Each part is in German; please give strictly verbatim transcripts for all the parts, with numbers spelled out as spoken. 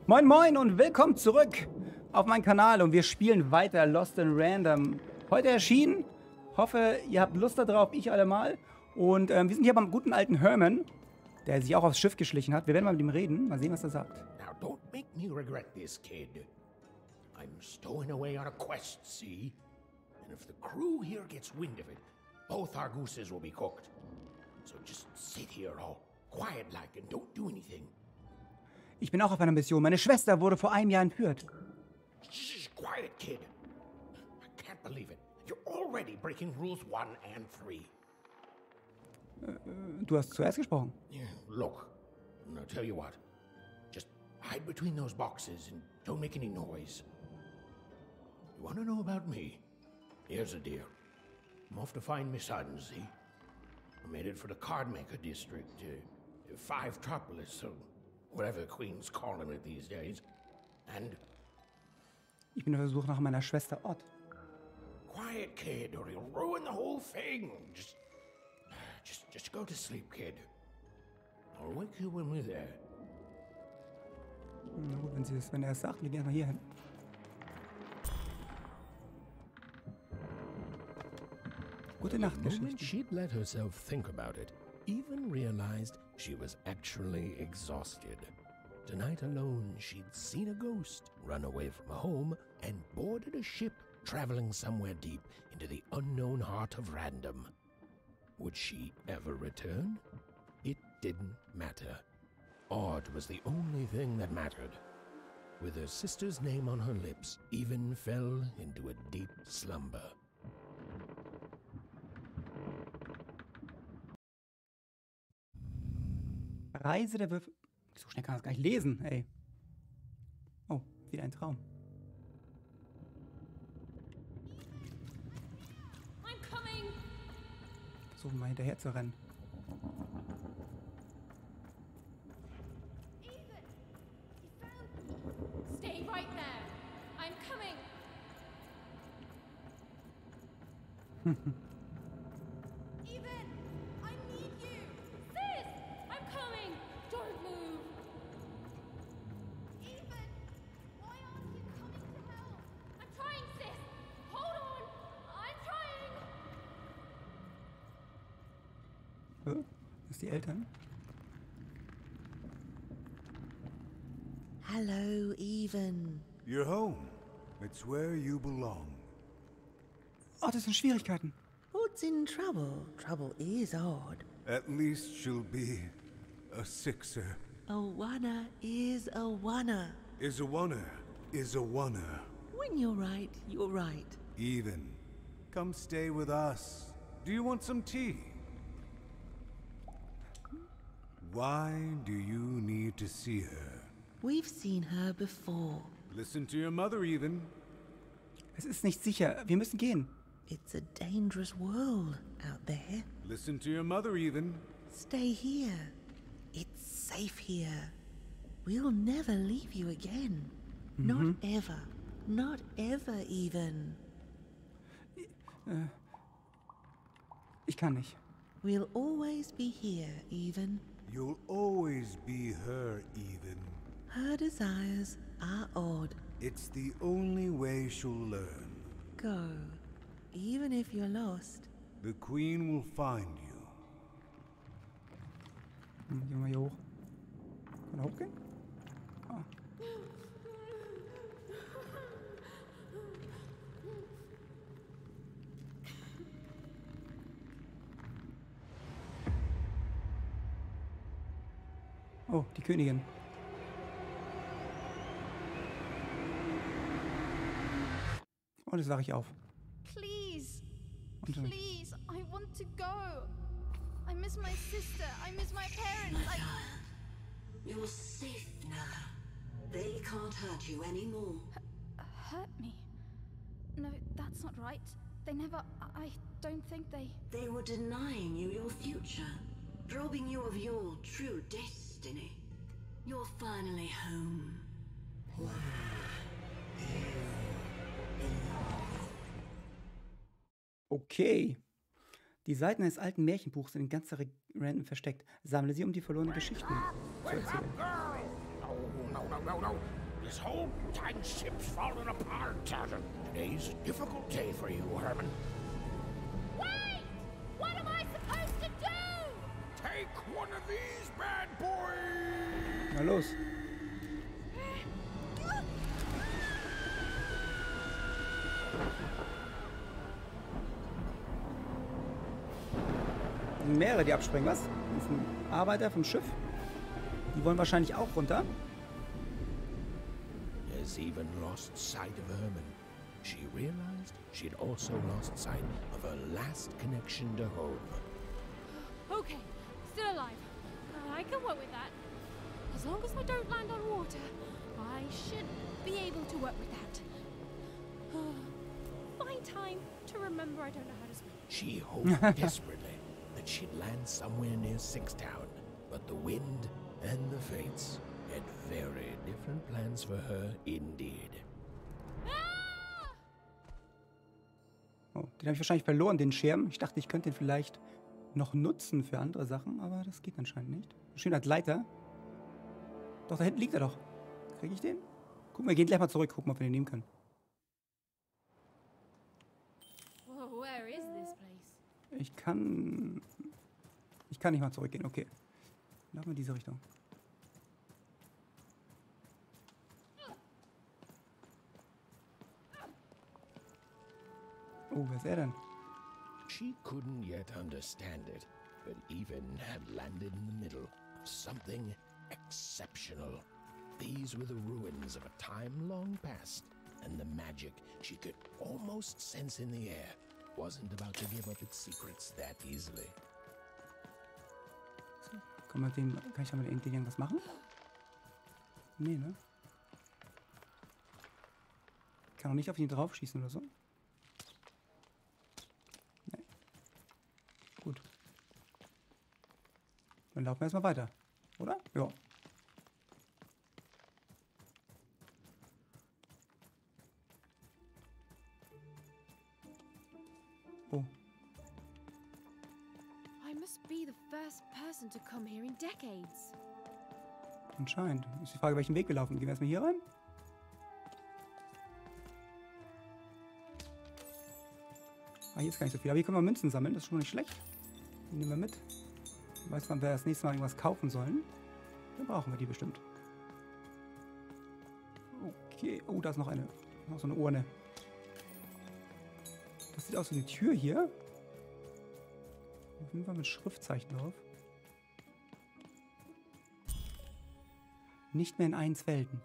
Moin moin und willkommen zurück auf meinen Kanal und wir spielen weiter Lost in Random. Heute erschienen, hoffe ihr habt Lust darauf, ich allemal. Und ähm, wir sind hier beim guten alten Herman, der sich auch aufs Schiff geschlichen hat. Wir werden mal mit ihm reden, mal sehen, was er sagt. Now don't make me regret this, kid. I'm stowing away on a quest, see? And if the crew here gets wind of it, both our gooses will be cooked. So just sit here all quiet like and don't do anything. Ich bin auch auf einer Mission. Meine Schwester wurde vor einem Jahr entführt. Shh, quiet, kid. I can't believe it. You're already breaking rules one and three. Du hast zuerst gesprochen. Yeah, look, I'll tell you what. Just hide between those boxes and don't make any noise. You want to know about me? Here's a deal. I'm off to find my son, see? I'm headed for the Cardmaker district, uh, Five Tropolis, so whatever the Queen's calling it these days. And Ich bin auf der Suche nach meiner Schwester Ott. quiet, kid, or you'll ruin the whole thing. Just, just, just go to sleep, kid. I'll wake you when we're there. Na gut, wenn, sie das, wenn er es sagt, wir gehen mal hier hin. Gute Nacht, The moment Geschichte. she'd let herself think about it, even realized she was actually exhausted. Tonight alone, she'd seen a ghost, run away from home, and boarded a ship traveling somewhere deep into the unknown heart of Random. Would she ever return? It didn't matter. Odd was the only thing that mattered. With her sister's name on her lips, Even fell into a deep slumber. Reise der Würfel. So schnell kann man das gar nicht lesen, ey. Oh, wieder ein Traum. I'm coming. Versuchen mal hinterher zu rennen. Even, you found me. Stay right there. I'm coming. Even, I need you. Sis, I'm coming. Don't move. Even, why aren't you coming to help? I'm trying, sis. Hold on. I'm trying. Oh, das sind die Eltern. Hello, Even. You're home. It's where you belong. Oh, das sind Schwierigkeiten. What's in trouble? Trouble is odd. At least she'll be a sixer. A wanna is a wanna. Is a oneer. Is a oneer. When you're right, you're right. Even. Come stay with us. Do you want some tea? Why do you need to see her? We've seen her before. Listen to your mother, Even. Es ist nicht sicher. Wir müssen gehen. It's a dangerous world out there. Listen to your mother, Even. Stay here. It's safe here. We'll never leave you again. Not ever. Not ever, Even. Ich kann nicht. We'll always be here, Even. You'll always be her, Even. Her desires are odd. It's the only way she'll learn. Go. Even if you're lost. The Queen will find you. Hm, gehen wir hier hoch. Kann er hochgehen? Ah. Oh, die Königin. Und jetzt wache ich auf. Please. Und, äh, Please, I want to go. I miss my sister. I miss my parents. I... You're safe now. They can't hurt you anymore. Hurt me? No, that's not right. They never... I don't think they... They were denying you your future, robbing you of your true destiny. You're finally home. Okay. Die Seiten eines alten Märchenbuchs sind in ganzer Random versteckt. Sammle sie, um die verlorenen Geschichten zu erzählen. No, no, no, no, no. This whole dang ship's falling apart, Sergeant. Today's a difficult day for you, Herman. Wait! What am I supposed to do? Take one of these bad boys! Na los. Es sind mehrere, die abspringen, was? Das sind Arbeiter vom Schiff. Die wollen wahrscheinlich auch runter. Has even lost sight of Herman. She realized she'd also lost sight of her last connection to home. Okay, still alive. Uh, I can work with that. As long as I don't land on water, I should be able to work with that. Find time to remember I don't know how to swim. She hoped desperately that she'd land somewhere near Sixtown, but the wind and the fates had very different plans for her indeed. Oh, den habe ich wahrscheinlich verloren, den Schirm. Ich dachte, ich könnte den vielleicht noch nutzen für andere Sachen, aber das geht anscheinend nicht. Schön als Leiter. Doch, da hinten liegt er doch. Kriege ich den? Gucken, wir gehen gleich mal zurück, gucken, ob wir den nehmen können. Whoa, where is this place? Ich kann... Ich kann nicht mal zurückgehen, okay. Laufen wir in diese Richtung. Oh, wer ist er denn? She couldn't yet understand it, but even had landed in the middle of something exceptional. These were the ruins of a time long past, and the magic she could almost sense in the air wasn't about to give up its secrets that easily. Kann, man den, kann ich damit irgendwie irgendwas machen? Nee, ne? Ich kann auch nicht auf ihn drauf schießen oder so. Nee. Gut. Dann laufen wir erstmal weiter. Oder? Ja. Oh. I must be the first person to come here in decades. Anscheinend. Ist die Frage, welchen Weg wir laufen. Gehen wir erstmal hier rein? Ah, hier ist gar nicht so viel. Aber hier können wir Münzen sammeln. Das ist schon mal nicht schlecht. Die nehmen wir mit. Weiß man, wer das nächste Mal irgendwas kaufen sollen. Dann brauchen wir die bestimmt. Okay. Oh, da ist noch eine. Noch so eine Urne. Das sieht aus wie eine Tür hier. Auf jeden Fall mit Schriftzeichen drauf. Nicht mehr in eins Welten.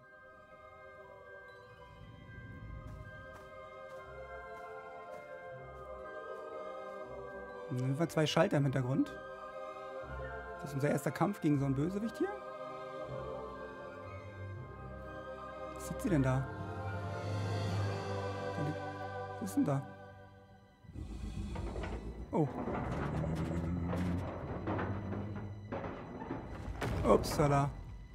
Und dann haben wir zwei Schalter im Hintergrund. Das ist unser erster Kampf gegen so einen Bösewicht hier. Was sieht sie denn da? Da liegt... Was ist denn da? Oh. Upsala.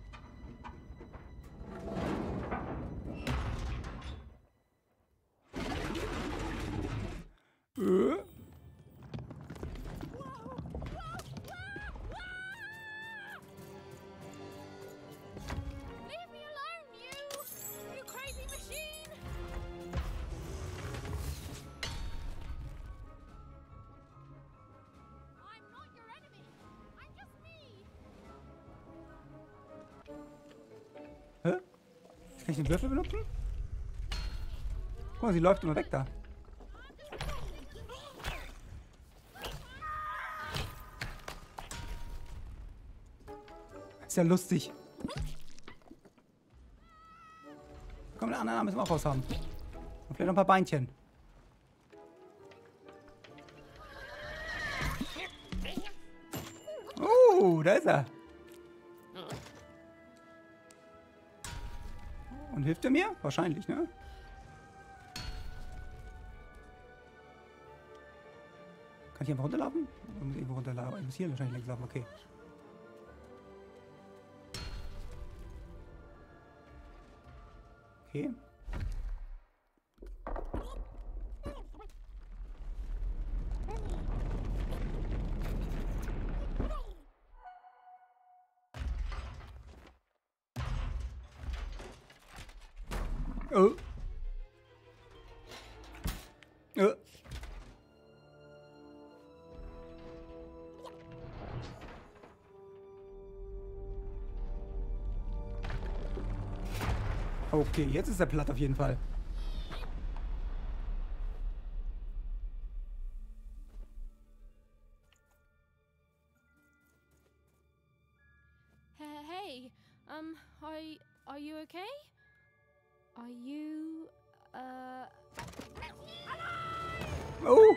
Äh. Leave me alone, you! You crazy machine! I'm not your enemy. I'm just me. Hä? Kann ich den Würfel benutzen? Guck mal, sie läuft immer weg da. Ist ja lustig. Komm, der andere Arm müssen wir auch raus haben. Und vielleicht noch ein paar Beinchen. Oh, da ist er. Und hilft er mir? Wahrscheinlich, ne? Kann ich einfach runterlaufen? Ich muss irgendwo runterlaufen. Ich muss hier wahrscheinlich längs laufen, okay. Okay. Oh. Oh. Okay, jetzt ist er platt auf jeden Fall. Hey, um, are, are you okay? Are you, uh... Oh!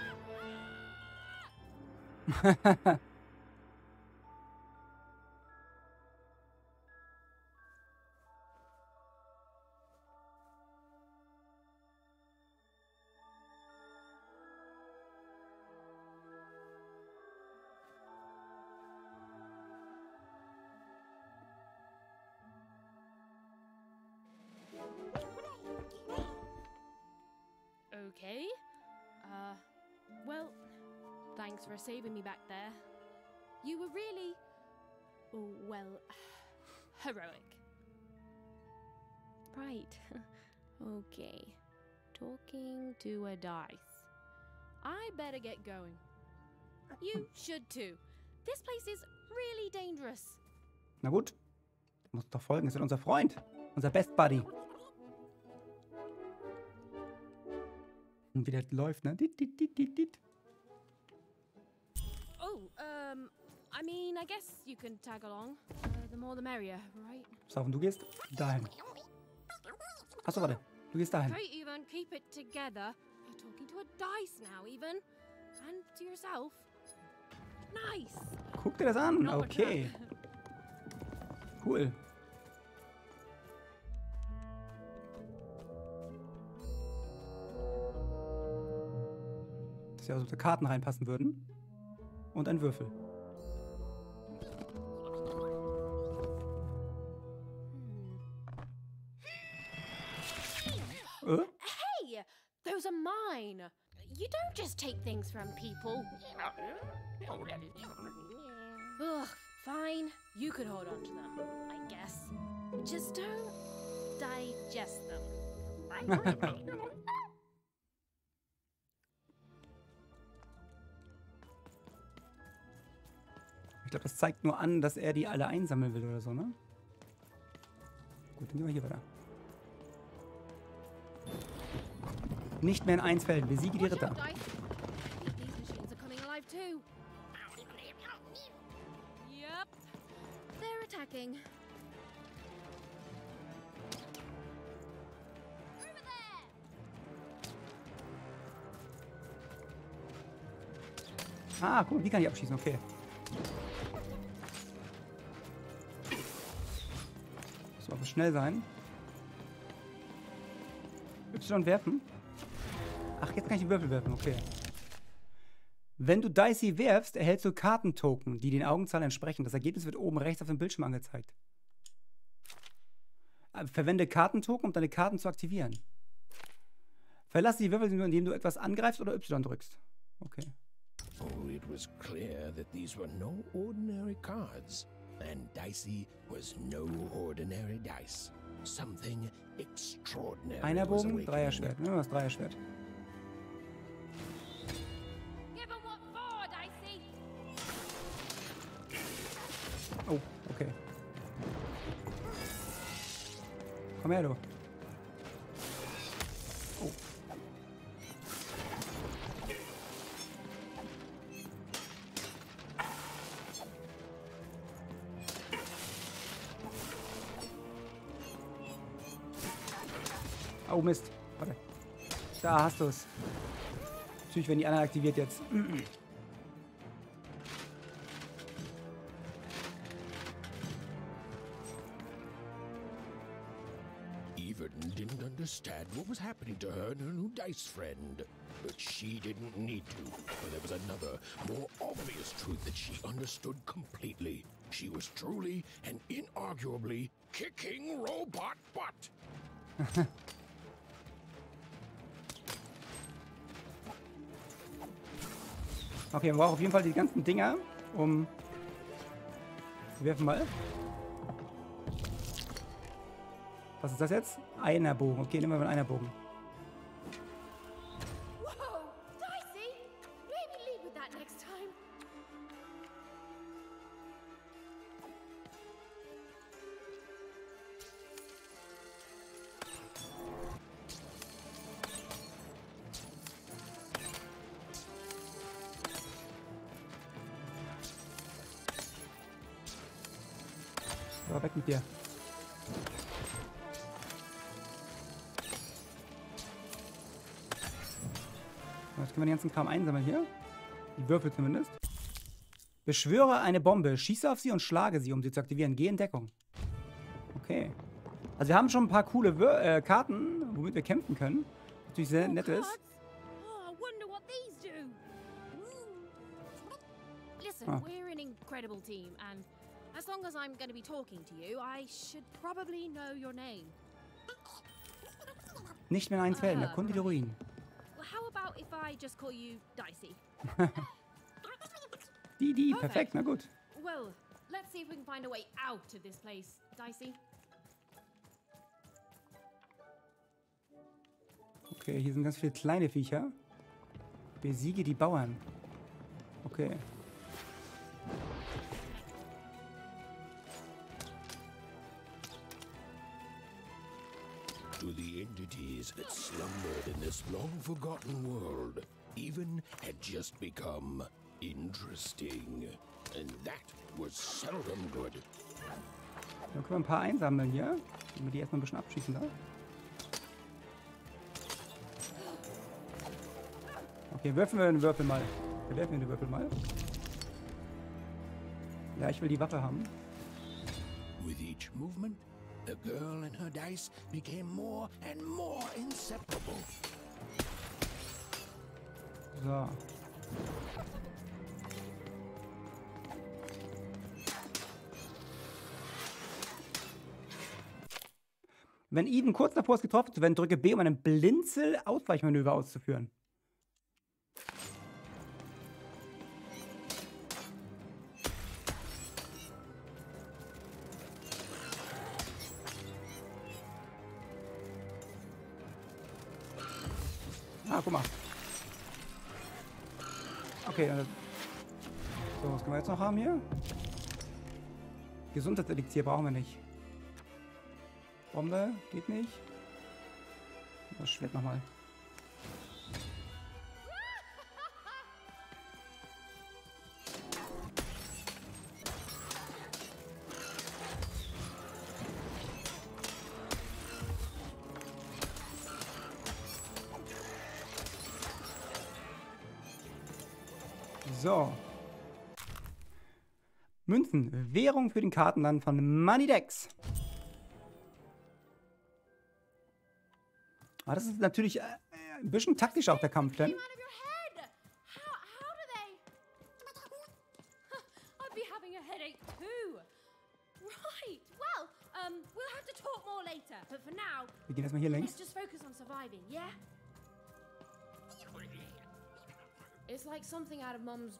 Okay. Uh, well, thanks for saving me back there. You were really, oh, well, heroic. Right. Okay. Talking to a dice. I better get going. You should too. This place is really dangerous. Na gut. Muss doch folgen. Das ist unser Freund. Unser Best Buddy. Und wie das läuft, ne? Dit, dit, dit, dit, dit. Oh, um, I mean, I guess you can tag along. Uh, the more the merrier, right? So, und du gehst dahin. Achso, warte. Du gehst dahin. Okay, Ethan, keep it together. You're talking to a dice now, even. And to yourself. Nice. Guck dir das an. Not a Okay. trap. Cool. Dass hier also Karten reinpassen würden. Und ein Würfel. Äh? Hey, those are mine. You don't just take things from people. Ugh, fine. You could hold on to them, I guess. Just don't digest them. Ich glaube, das zeigt nur an, dass er die alle einsammeln will oder so, ne? Gut, dann gehen wir hier weiter. Nicht mehr in eins fällen. Besiege die Watch Ritter. out, dice. These machines are coming alive too. Yep. They're attacking. Over there. Ah, guck mal, die kann ich abschießen. Okay. Muss aber schnell sein. Y werfen? Ach, jetzt kann ich die Würfel werfen. Okay. Wenn du Dicey werfst, erhältst du Kartentoken, die den Augenzahlen entsprechen. Das Ergebnis wird oben rechts auf dem Bildschirm angezeigt. Verwende Kartentoken, um deine Karten zu aktivieren. Verlasse die Würfel nur, indem du etwas angreifst oder Y drückst. Okay. Oh, it was clear that these were no ordinary cards, and Dicey was no ordinary dice. Something extraordinary. Einer was Bogen, awakening. Dreierschwert. Nehmen wir das Dreierschwert. Give 'em what for, Dicey. Oh, okay. Komm her, du. Oh. Oh Mist. Warte. Da hast du es. Natürlich werden die anderen aktiviert jetzt. Even didn't understand what was happening to her and her new dice friend. But she didn't need to, for there was another, more obvious truth that she understood completely. She was truly and inarguably kicking robot butt. Okay, wir brauchen auf jeden Fall die ganzen Dinger, um... Wir werfen mal. Was ist das jetzt? Einer Bogen. Okay, nehmen wir mal einen Bogen. Whoa, Dicey! Maybe lead with that next time. So, weg mit dir. Jetzt können wir den ganzen Kram einsammeln hier. Die Würfel zumindest. Beschwöre eine Bombe, schieße auf sie und schlage sie, um sie zu aktivieren. Geh in Deckung. Okay. Also wir haben schon ein paar coole Wür äh, Karten, womit wir kämpfen können. Natürlich sehr nett ist. Oh, I wonder what these do. Listen, Ah. we're an incredible team, and as long as I'm going to be talking to you, I should probably know your name. Nicht mehr eins fällen, erkunde die Ruinen. Well, how about if I just call you Dicey? Die, die, perfekt, na gut. Well, let's see if we can find a way out of this place, Dicey. Okay, hier sind ganz viele kleine Viecher. Besiege die Bauern. Okay. To the entities that slumbered in this long-forgotten world, even had just become interesting. And that was seldom good. Dann können wir ein paar einsammeln hier. Wenn wir die erstmal ein bisschen abschießen da. Okay, werfen wir den Würfel mal. Wir werfen den Würfel mal. Ja, ich will die Waffe haben. With each movement, the girl and her dice became more and more inseparable. So. Wenn Eden kurz davor ist, getroffen zu werden, drücke B, um einen Blinzel-Ausweichmanöver auszuführen. Ah, guck mal. Okay, dann... So, was können wir jetzt noch haben hier? Gesundheitselixier brauchen wir nicht. Bombe, geht nicht. Das Schwert nochmal. So. Münzen. Währung für den Kartenland von Moneydex. Ah, das ist natürlich äh, ein bisschen taktisch auch der Kampf, denn. Out of your head! How, how do they... I'd be having a headache too. Right, well, um, we'll have to talk more later. But for now, Wir gehen erstmal hier längs. let's just focus on surviving, yeah? It's like something out of Mum's...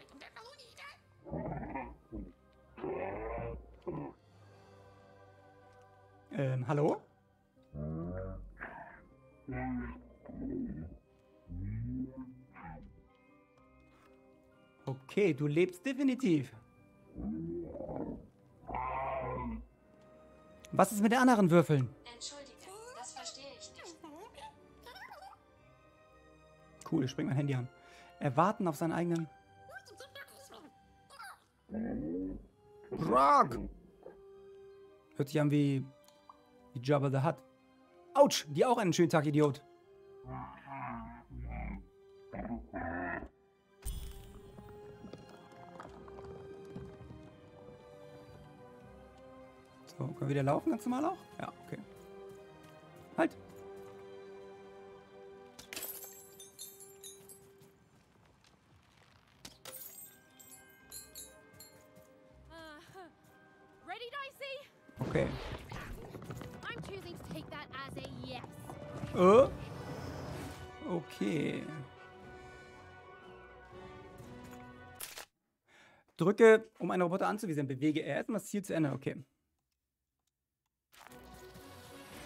Ähm, hallo? Okay, du lebst definitiv. Was ist mit den anderen Würfeln? Entschuldige, das verstehe ich nicht. Cool, ich spring mein Handy an. Erwarten auf seinen eigenen... Rock! Hört sich an wie... wie Jabba the Hutt. Autsch, dir auch einen schönen Tag, Idiot. So, können wir wieder laufen ganz normal auch? Ja, okay. Halt. Uh, ready, Dicey? Okay. I'm choosing to take that as a yes. Oh. Okay. Drücke, um einen Roboter anzuweisen. Bewege er erstmal das Ziel zu Ende. Okay.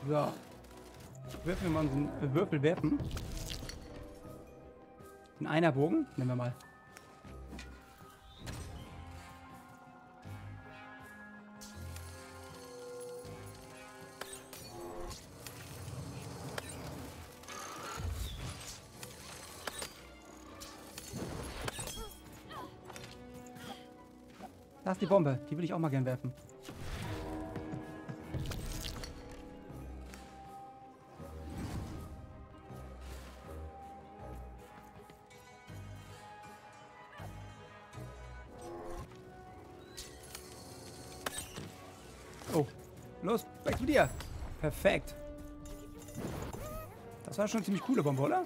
So. Würfeln wir mal unseren Würfel werfen. Ein Einerbogen. Nehmen wir mal. Da ist die Bombe. Die will ich auch mal gern werfen. Oh. Los, weg zu dir. Perfekt. Das war schon eine ziemlich coole Bombe, oder?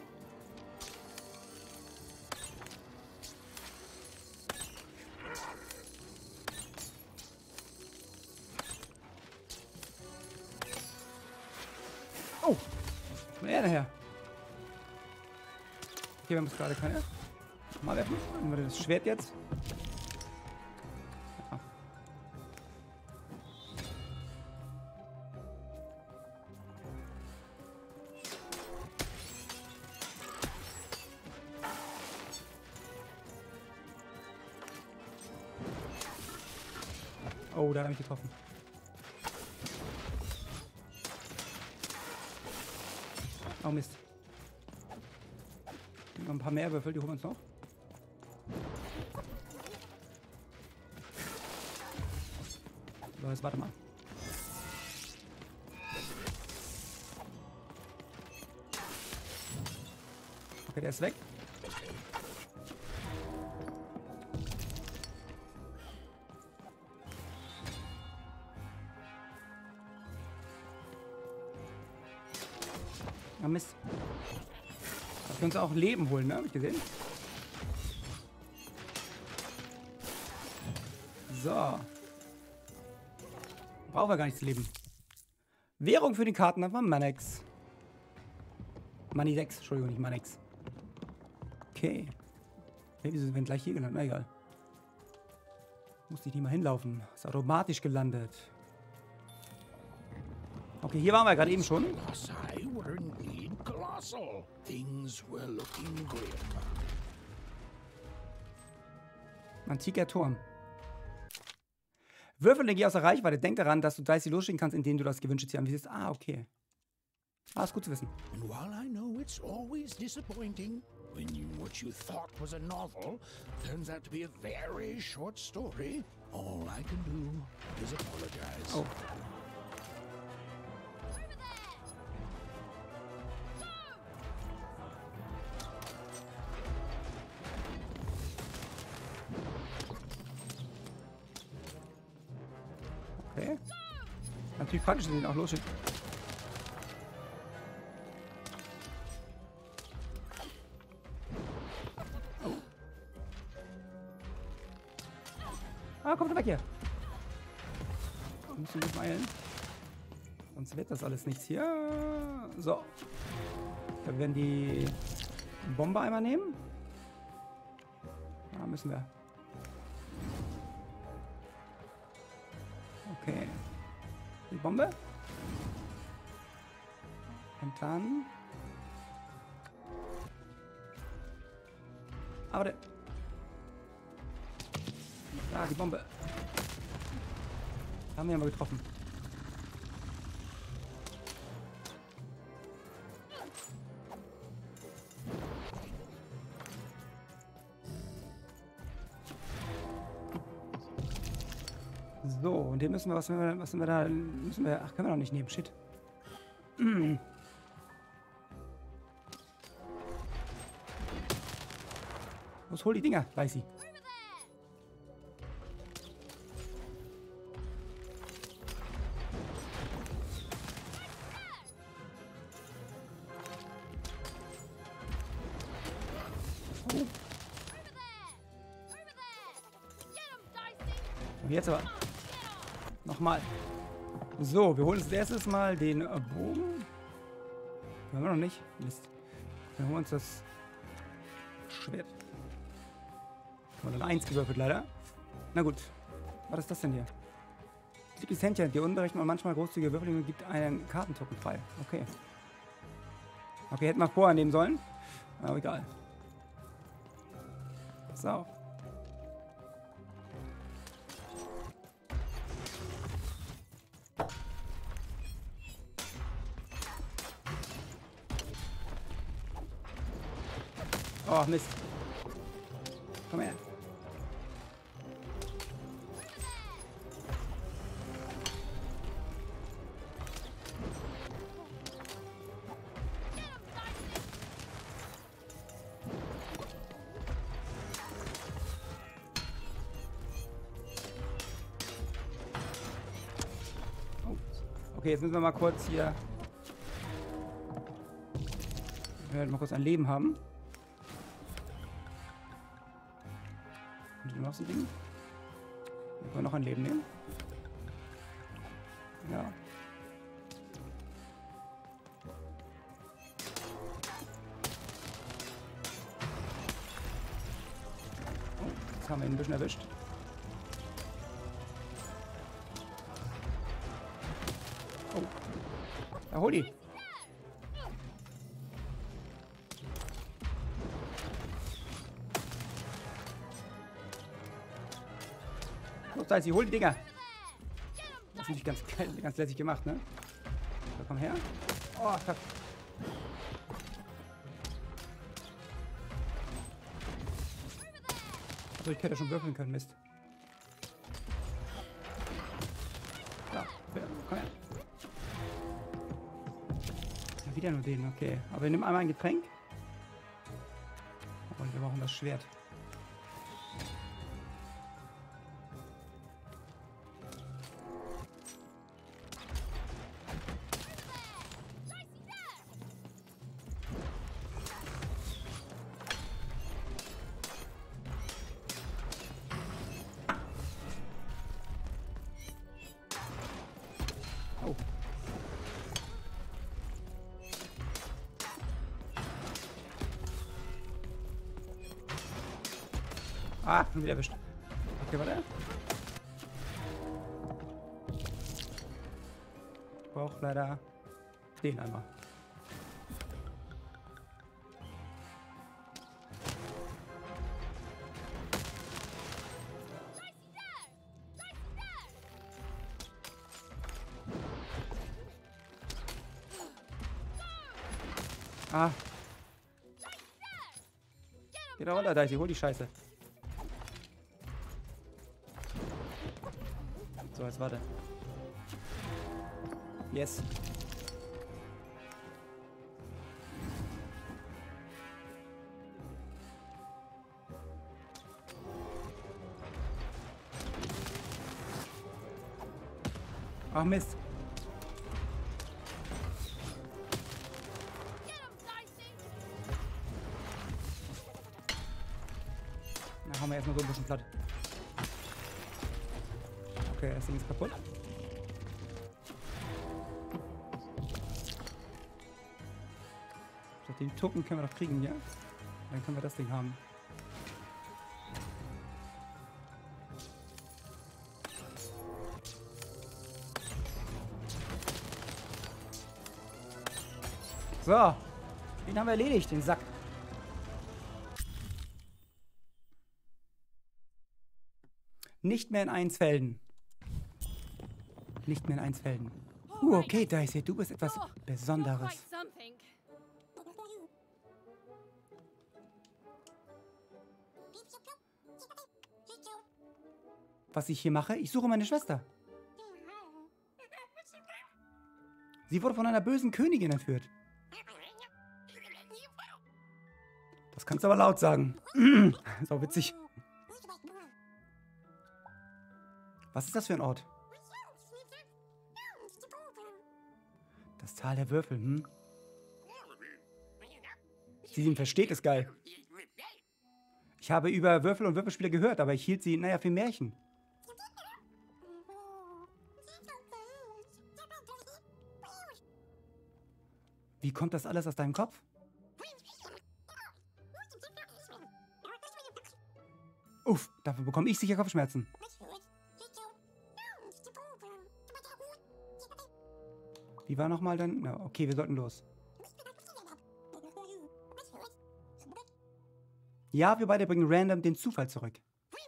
Oh, wo er daher? Okay, wir haben es gerade keine. Mal werfen. Nehmen wir das Schwert jetzt. Ja. Oh, da habe ich getroffen. Oh Mist. Noch ein paar mehr Würfel, die holen wir uns noch. So, jetzt warte mal. Okay, der ist weg. Ah, Mist. Dass wir uns auch Leben holen, ne? Hab ich gesehen. So. Brauchen wir gar nicht zu leben. Währung für die Karten einfach Manex. Money sechs, Entschuldigung, nicht Manex. Okay. Hey, wieso sind wir gleich hier gelandet? Na egal. Musste ich nicht mal hinlaufen. Ist automatisch gelandet. Okay, hier waren wir gerade eben schon. Colossi were indeed colossal. Things were looking grim. Antiker Turm. Würfelenergie außer Reichweite. Denk daran, dass du dreißig losschicken kannst, indem du das gewünschte Ziel anvisierst. Ah, okay. Ah, ist gut zu wissen. And while I know it's always disappointing when you what you thought was a novel turns out to be a very short story, all I can do is apologize. Oh. Okay. Natürlich praktisch, dass ich ihn auch losschickt. Oh. Ah, kommt weg hier. Wir müssen gut meilen. Sonst wird das alles nichts hier. So. Wir werden die Bombe einmal nehmen. Da müssen wir. Okay. Die Bombe. Und dann. Aber der. Da, die Bombe. Da haben wir aber getroffen. So, und den müssen wir, was, wir, was sind wir da, müssen wir, ach, können wir noch nicht nehmen, shit. Los, hol die Dinger, weiß sie. Und jetzt aber. Nochmal. So, wir holen uns als erstes mal den äh, Bogen. Haben wir noch nicht? Mist. Wir holen uns das Schwert. Haben wir dann eins gewürfelt leider. Na gut. Was ist das denn hier? Klickes Händchen. Die unberechnet und manchmal großzügige Würfelung gibt einen Kartentoken frei. Okay. Okay, hätten wir vorher nehmen sollen. Aber egal. So. Oh, Mist. Komm her. Oh. Okay, jetzt müssen wir mal kurz hier... Wir werden mal kurz ein Leben haben. Noch so ein Ding. Wir können noch ein Leben nehmen. Ja. Oh, jetzt haben wir ihn ein bisschen erwischt. Oh. Da hol die. Da ist sie, hol die Dinger. Das ist nicht ganz, ganz lässig gemacht, ne? So, komm her. Oh, fuck. Achso, ich hätte schon würfeln können, Mist. So, komm her. Ja, wieder nur den, okay. Aber wir nehmen einmal ein Getränk. Und wir brauchen das Schwert. Oh. Ah, schon wieder erwischt. Okay, warte. Ich brauche leider den einmal. Ah. Geh da runter, Daisy, hol die Scheiße. So, jetzt warte. Yes. Ach Mist. Na, haben wir erstmal so ein bisschen platt. Okay, das Ding ist kaputt. So, den Token können wir doch kriegen, ja? Dann können wir das Ding haben. So, den haben wir erledigt, den Sack. Nicht mehr in Einsfelden. Nicht mehr in Einsfelden. Uh, okay, Daisy, du bist etwas Besonderes. Was ich hier mache? Ich suche meine Schwester. Sie wurde von einer bösen Königin entführt. Das kannst du aber laut sagen. Ist auch witzig. Was ist das für ein Ort? Das Tal der Würfel, hm? Sie ihn versteht, ist geil. Ich habe über Würfel und Würfelspiele gehört, aber ich hielt sie, naja, für Märchen. Wie kommt das alles aus deinem Kopf? Uff, dafür bekomme ich sicher Kopfschmerzen. Wie war nochmal dann? Na, okay, wir sollten los. Ja, wir beide bringen random den Zufall zurück.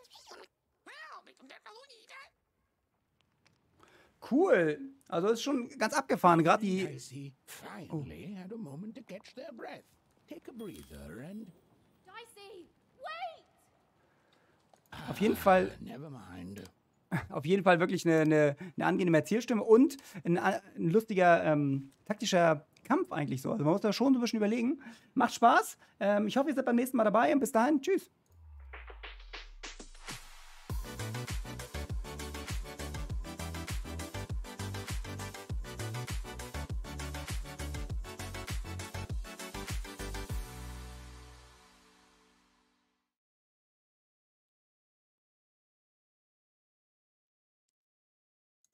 Cool. Also ist schon ganz abgefahren. Gerade die... Dicey finally had a moment to catch their breath. Take a breather and... Dicey, wait! Auf jeden Fall... Never mind. Auf jeden Fall wirklich eine, eine, eine angenehme Erzählstimme und ein, ein lustiger, ähm, taktischer Kampf eigentlich so. Also man muss da schon so ein bisschen überlegen. Macht Spaß. Ähm, ich hoffe, ihr seid beim nächsten Mal dabei und bis dahin, tschüss.